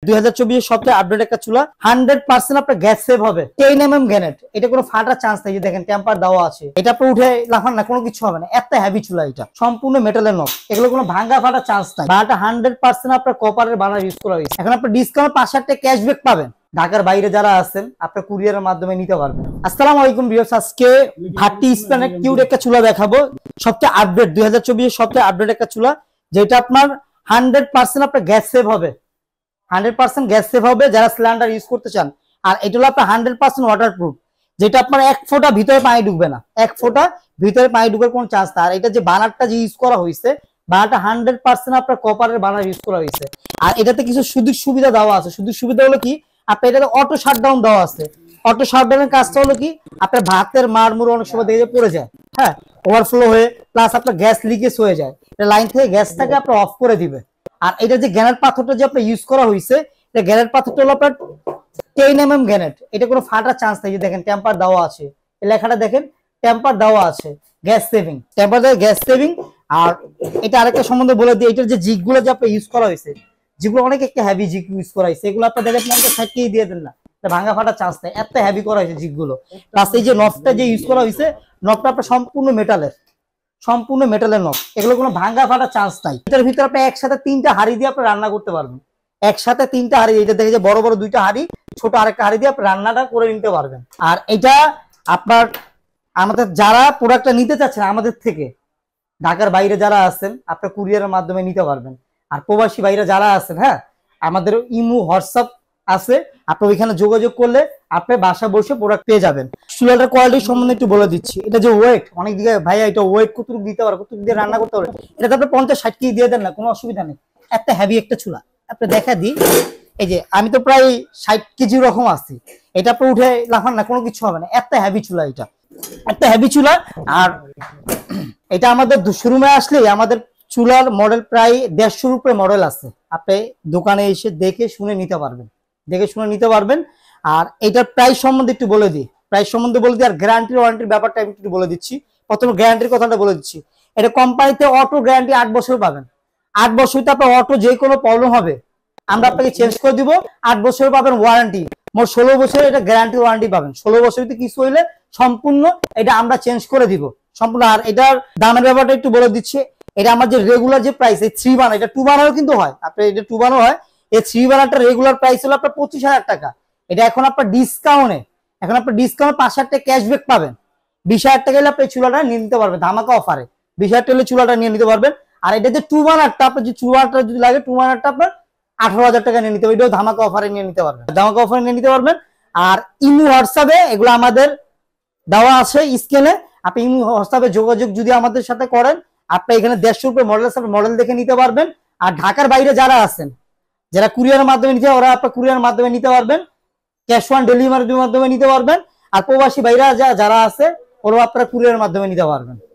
2024 সবচেয়ে আপডেট একটা চুলা 100% আপনার গ্যাস সেভ হবে। 10 mm গ্যানেট, এটা কোনো ফাটার চান্স নেই। যে দেখেন টেম্পার দেওয়া আছে, এটা আপনি উঠে লাফান না, কোনো কিছু হবে না। এত হেভি চুলা, এটা সম্পূর্ণ মেটালের নব, এগুলো কোনো ভাঙা ফাটার চান্স নাই। বানাটা 100% আপনার কপারের বানা ইউজ করা হয়েছে। এখন আপনি ডিসকাউন্ট 5 টাকা ক্যাশব্যাক পাবেন। ঢাকার বাইরে যারা আছেন আপনার কুরিয়ারের মাধ্যমে নিতে পারবেন। আসসালামু আলাইকুম ভিউয়ার্স, আজকে ভাটি স্প্যানের কিউট একটা চুলা দেখাবো। সবচেয়ে আপডেট 2024 সবচেয়ে আপডেট একটা চুলা, যেটা আপনার 100% আপনার গ্যাস সেভ হবে। 100% গ্যাস সেভ হবে যারা সিলিন্ডার ইউজ করতে চান। আর এটা হলো আপনার 100% ওয়াটারপ্রুফ, যেটা আপনার 1 ফোঁটা ভিতরে পানি ঢুকবে না, 1 ফোঁটা ভিতরে পানি ঢুকার কোনো চান্স না। আর এটা যে বানারটা যে ইউজ করা হয়েছে, বানারটা 100% আপনার কপারের বানার ইউজ করা হয়েছে। আর এটাতে কিছু সুযোগ সুবিধা দেওয়া আছে। সুযোগ সুবিধা হলো কি, আপনার এটাতে অটো শাটডাউন দেওয়া আছে। অটো শাটডাউনের কাজটা হলো কি, আপনার ভাতের মারমুর অনেক সময় দেখে পড়ে যায়, হ্যাঁ, ওভারফ্লো হয়ে, প্লাস আপনার গ্যাস লিকেজ হয়ে যায়, লাইন থেকে গ্যাসটাকে আপনার অফ করে দিবে। আর এটা যে গ্যানেট পাথরটা যে আপনার ইউজ করা হয়েছে, এটা গ্যানেট পাথরটা হলো আপনার 10 mm গ্যানেট, এটা কোনো ফাটার চান্স নেই। যে দেখেন টেম্পার দেওয়া আছে, এই লেখাটা দেখেন টেম্পার দেওয়া আছে, গ্যাস সেভিং, টেম্পার দেওয়া গ্যাস সেভিং। আর এটা আরেকটা সম্বন্ধে বলে দিই, এটার যে জিগগুলো যে আপনার ইউজ করা হয়েছে, যেগুলো অনেক একটা হেভি জিগ ইউজ করা হয়েছে, এগুলো আপনার দেখেন আপনাকে সাইডকেই দিয়ে দেন না, ভাঙা ফাটার চান্স নেই, এত হেভি করা হয়েছে জিগগুলো। প্লাস এই যে নবটা যে ইউজ করা হয়েছে, নবটা আপনার সম্পূর্ণ মেটালের নব, এগুলো কোনো ভাঙা ফাটার চান্স নাই। এটার ভিতরে আপনি একসাথে 3টা হাঁড়ি দিয়ে আপনি রান্না করতে পারবেন। একসাথে 3টা হাঁড়ি, এটা দেখে যে বড় বড় 2টা হাঁড়ি, ছোট আরেকটা হাঁড়ি দিয়ে আপনি রান্নাটা করে নিতে পারবেন। আর এটা আপনার আমাদের যারা প্রোডাক্টটা নিতে চাচ্ছেন আমাদের থেকে, ঢাকার বাইরে যারা আছেন আপনার কুরিয়ারের মাধ্যমে নিতে পারবেন। আর প্রবাসী বাইরে যারা আছেন, হ্যাঁ, আমাদের ইমো হোয়াটসঅ্যাপ আছে, আপনি ওইখানে যোগাযোগ করলে আপনি বাসা বসে প্রোডাক্ট পেয়ে যাবেন। চুলাটার কোয়ালিটি সম্বন্ধে একটু বলে দিচ্ছি। এটা যে ওয়েট, অনেক দিকে ভাইয়া এটা ওয়েট কতটুকু দিতে পারবে, কতটুকু দিয়ে রান্না করতে পারবে, এটাতে আপনি 50-60 কেজি দিয়ে দেন না, কোনো অসুবিধা নেই। এত হেভি একটা চুলা আপনি দেখা দিই, এই যে আমি তো প্রায় 60 কেজি রকম আছি, এটা আপনি উঠে লাফান না, কোনো কিছু হবে না। এত হেভি চুলা, এটা এত হেভি চুলা। আর এটা আমাদের শোরুমে আসলে আমাদের চুলার মডেল প্রায় 150-র উপরে মডেল আছে। আপনি দোকানে এসে দেখে শুনে নিতে পারবেন। আর এটার প্রাইস সম্বন্ধে একটু বলে দিই, আর গ্যারান্টি ওয়ারেন্টির ব্যাপারটা আমি একটু বলে দিচ্ছি। প্রথমে গ্যারান্টির কথাটা বলে দিচ্ছি। এটা কোম্পানিতে অটো গ্যারান্টি 8 বছর পাবেন। 8 বছরতে আপনার অটো যে কোনো প্রবলেম হবে আমরা আপনাকে চেঞ্জ করে দিব। 8 বছর পাবেন ওয়ারেন্টি, মোট 16 বছর এটা গ্যারান্টি ওয়ারেন্টি পাবেন। 16 বছরতে কিছু হইলে সম্পূর্ণ এটা আমরা চেঞ্জ করে দিব সম্পূর্ণ। আর এটার দামের ব্যাপারটা একটু বলে দিচ্ছি। এটা আমার যে রেগুলার যে প্রাইস, এই 3 বানার, এটা 2 বানারও কিন্তু হয়, আপনার এটা 2 বানার হয়। এই 3 বানারটা রেগুলার প্রাইস হলো আপনার 25,000 টাকা। এটা এখন আপনার ডিসকাউন্টে 5 টাকা ক্যাশব্যাক পাবেন। 20,000 টাকা হলে আপনি চুলাটা নিয়ে নিতে পারবেন ধামাকা অফারে। 20,000 টাকা হলে চুলাটা নিয়ে নিতে পারবেন। আর এটা যে 2 বানারটা, আপনার যে 2 বানারটা যদি লাগে, 2 বানারটা আপনার 18,000 টাকা নিয়ে নিতে পারবেন। এটাও ধামাকা অফারে নিয়ে নিতে পারবেন। আর ইমো হোয়াটসঅ্যাপে এগুলো আমাদের দেওয়া আছে স্ক্রিনে। আপনি ইমো হোয়াটসঅ্যাপে যোগাযোগ যদি আমাদের সাথে করেন, আপনি এখানে 150 উপরে মডেল আছে, মডেল দেখে নিতে পারবেন। আর ঢাকার বাইরে যারা আছেন, যারা কুরিয়ারের মাধ্যমে নিতে, ওরা আপনার কুরিয়ারের মাধ্যমে নিতে পারবেন, ক্যাশ অন ডেলিভারির মাধ্যমে নিতে পারবেন। আর প্রবাসী বাইরে যারা আছে, ওরা আপনারা কুরিয়ারের মাধ্যমে নিতে পারবেন।